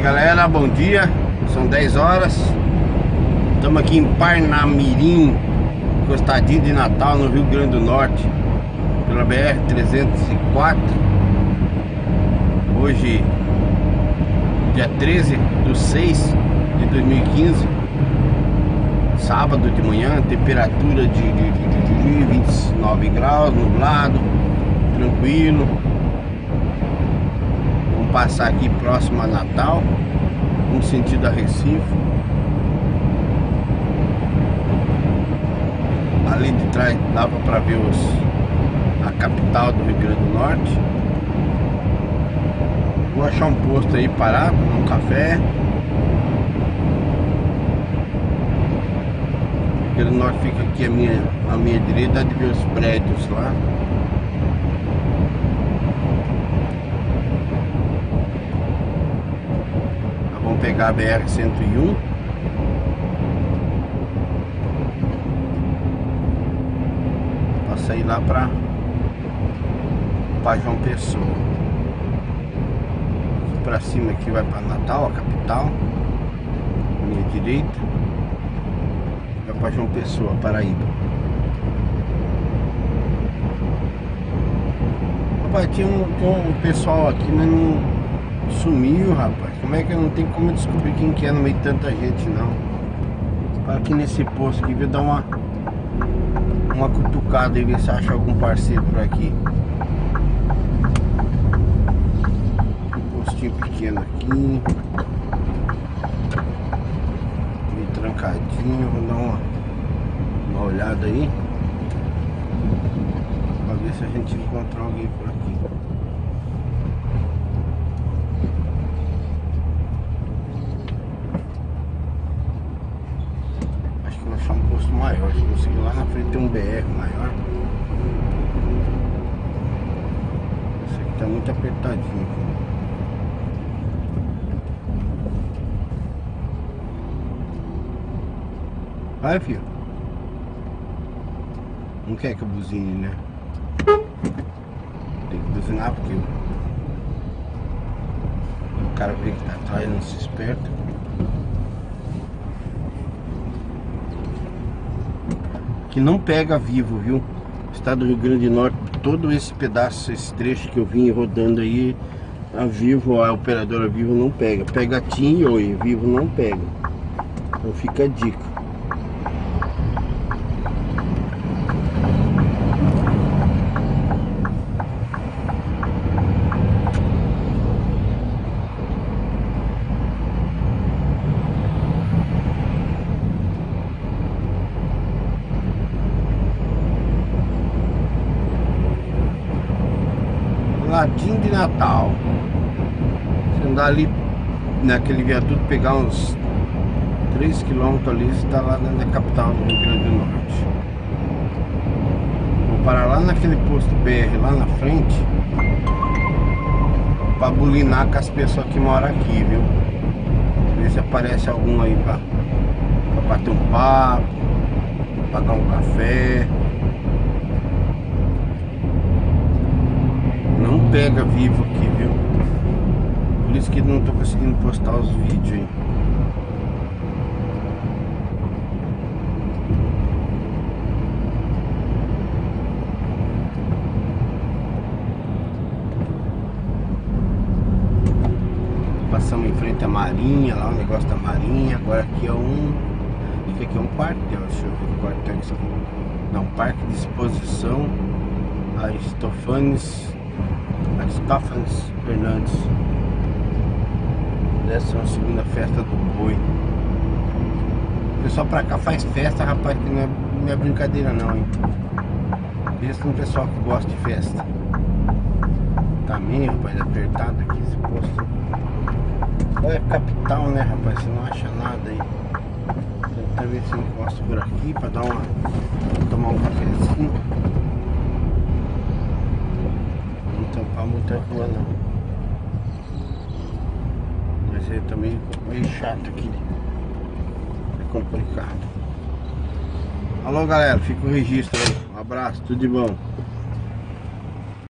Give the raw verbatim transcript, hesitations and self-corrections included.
galera, bom dia. São dez horas. Estamos aqui em Parnamirim, encostadinho de Natal, no Rio Grande do Norte, pela B R trezentos e quatro. Hoje, dia treze de seis de dois mil e quinze, sábado de manhã, temperatura de, de, de, de, de vinte e nove graus, nublado, tranquilo. Vamos passar aqui próximo a Natal, no sentido a Recife. Ali de trás dava para ver os, a capital do Rio Grande do Norte. Vou achar um posto aí, parar, tomar um café. O Rio Grande do Norte fica aqui à minha, à minha direita, dá de ver os prédios lá. Nós vamos pegar a B R cento e um. Para sair lá para para João Pessoa. Para cima aqui vai para Natal, a capital. À minha direita vai para João Pessoa, Paraíba. Rapaz, tinha um, tinha um pessoal aqui, mas não sumiu, rapaz. Como é que eu não tenho como descobrir quem que é no meio de tanta gente, não? Para aqui nesse posto aqui, vou dar uma uma cutucada e ver se acha algum parceiro por aqui. Um postinho pequeno aqui, meio trancadinho. Vou dar uma, uma olhada aí para ver se a gente encontra alguém por aqui. Vou achar um posto maior. Se conseguir lá na frente tem um B R maior. Esse aqui tá muito apertadinho. Vai, filho. Não quer que eu buzine, né? Tem que buzinar porque o cara vê que tá atrás, não se esperta. Que não pega vivo, viu? Estado do Rio Grande do Norte, todo esse pedaço, esse trecho que eu vim rodando aí, a Vivo, a operadora Vivo não pega. Pega TIM e Oi, Vivo não pega. Então fica a dica. Ladinho de Natal. Se andar ali naquele viaduto, pegar uns três quilômetros ali, você está lá na capital do Rio Grande do Norte. Vou parar lá naquele posto B R lá na frente para bulinar com as pessoas que moram aqui, viu? Ver se aparece algum aí para bater um papo, pagar um café. Não pega vivo aqui, viu? Por isso que não tô conseguindo postar os vídeos aí. Passamos em frente à Marinha, lá o negócio da Marinha. Agora aqui é um... Aqui, aqui é um quartel, deixa eu ver que quartel é isso aqui. Não, parque de exposição Aristófanes Aristófanes Fernandes. décima segunda festa do boi. O pessoal pra cá faz festa, rapaz, que não é, não é brincadeira não, hein? Pensa no pessoal que gosta de festa. Também, rapaz, apertado aqui esse posto. É capital, né, rapaz? Você não acha nada aí. Tentar ver se eu encosto por aqui pra dar uma... tomar um cafezinho. Não tampar muita rua não. Mas é também meio chato aqui. É complicado. Alô galera, fica o registro aí. Um abraço, tudo de bom.